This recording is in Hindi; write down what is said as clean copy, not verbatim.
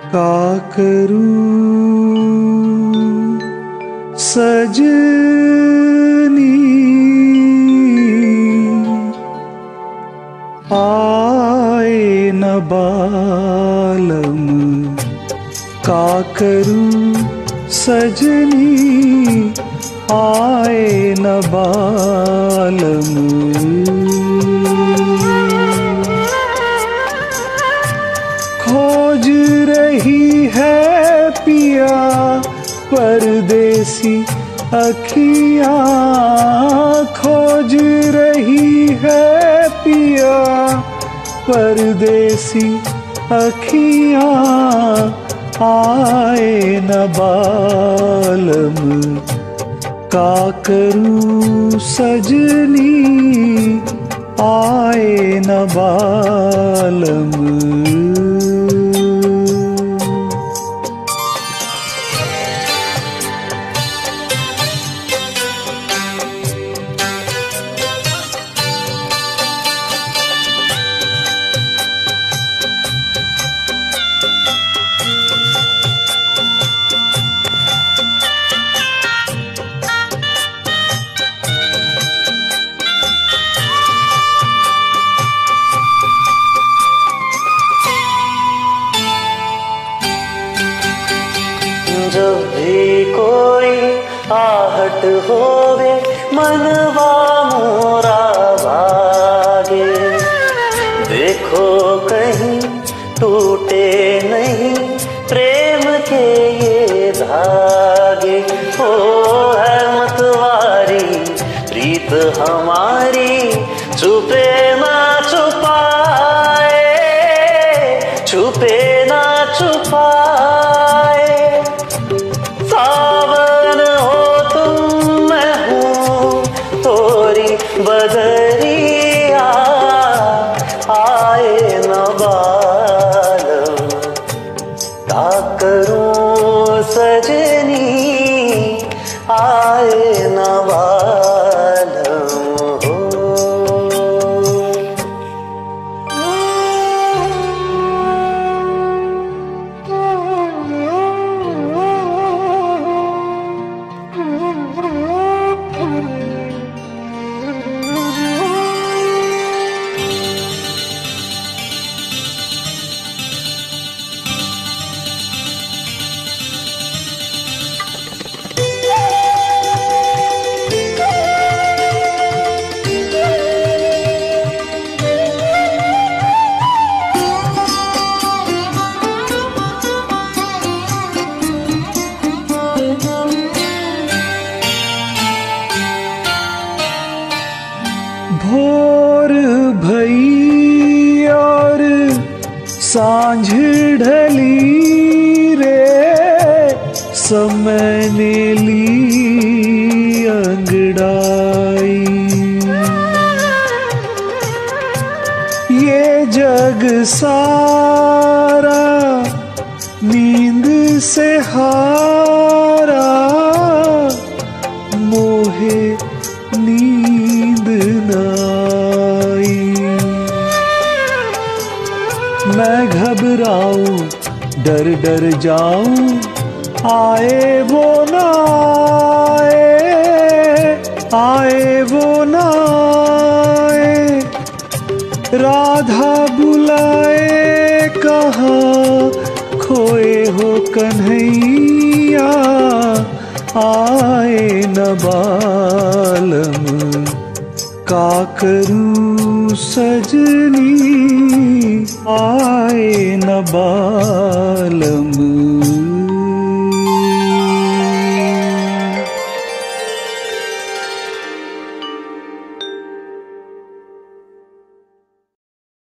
का करूं सजनी आए न बालम, का करूं सजनी आए न बालम। खोज रही है पिया परदेसी अखियाँ, खोज रही है पिया परदेसी अखियाँ आए न बालम, का करूं सजनी आए न बालम। जब भी कोई आहट होवे मनवा मोरा भागे, देखो कहीं टूटे नहीं प्रेम के ये धागे। ओ है मतवारी प्रीत हमारी छुपे ना छुपाए, छुपे ना छुपाए। सावन हो तुम मैं हूँ तोरी बदरिया आए न बालम, का करूं सजनी आए न बालम हो। भोर भई और सांझ ढली रे, समय ने ली अंगड़ाई। ये जग सारा नींद से हारा, मोहे नींद नाई। मैं घबराऊं डर डर जाऊं आए वो ना आए, आए वो ना आए। राधा बुलाए कहाँ खोए हो कन्हैया आए न बालम, का करूं सजनी आए न बालम।